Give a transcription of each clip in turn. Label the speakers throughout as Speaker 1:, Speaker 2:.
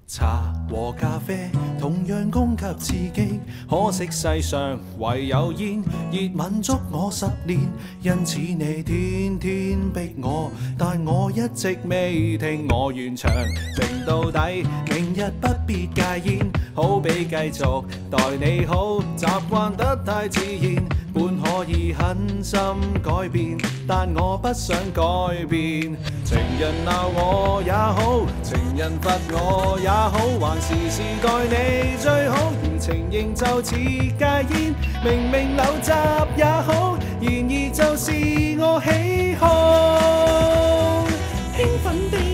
Speaker 1: 茶和咖啡同樣供給刺激，可惜世上唯有煙，熱吻足我10年，因此你天天逼我，但我一直未聽，我完場定到底，明日不必戒煙，好比繼續待你好，習慣得太自然，本可以狠心改變，但我不想改變。情人鬧我也好，情人罰我也好，還時時待你最好，而情形就似戒煙，明明流習也好，然而就是我喜好，興奮地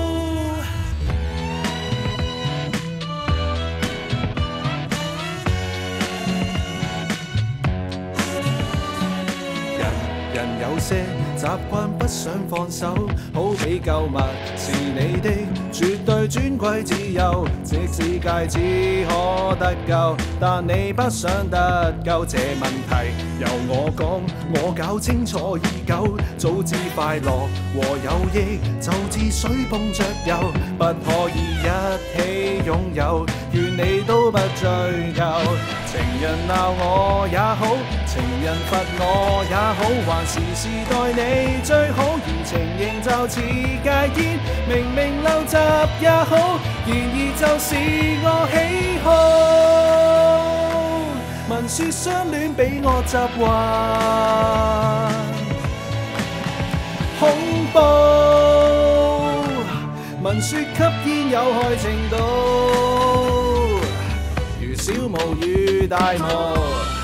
Speaker 1: 人有些習慣不想放手，好比購物是你的絕對尊貴自由，即使戒指可得救，但你不想得救，這問題由我講，我搞清楚已久，早知快樂和有益就似水碰着油，不可以一起擁有，願你都不追究。情人鬧我也好，情人罰我也好，還時時待你最好，而情形就似戒煙，明明流習也好，然而就是我喜好。聞說相戀比我習慣恐怖，聞說吸煙有害程度，如小霧與大霧。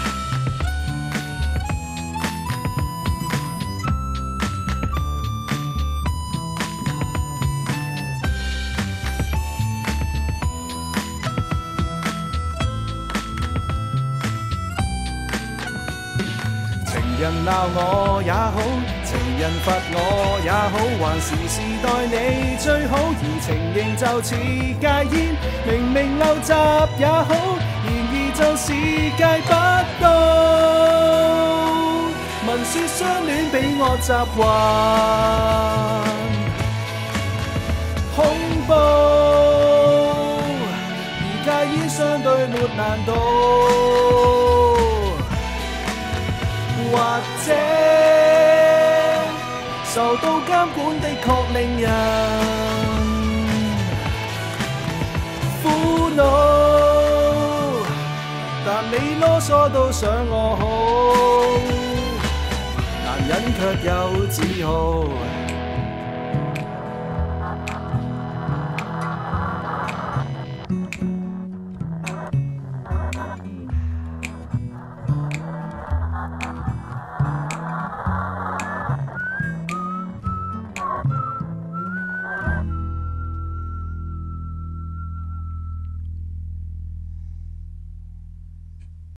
Speaker 1: 情人鬧我也好，情人罰我也好，還時時待你最好，而情形就似戒煙，明明流習也好，然而就是戒不到。聞說相戀比我習慣恐怖，而戒煙相對沒難度。或者受到監管的確令人苦惱，但你囉嗦都想我好，難忍卻有自豪。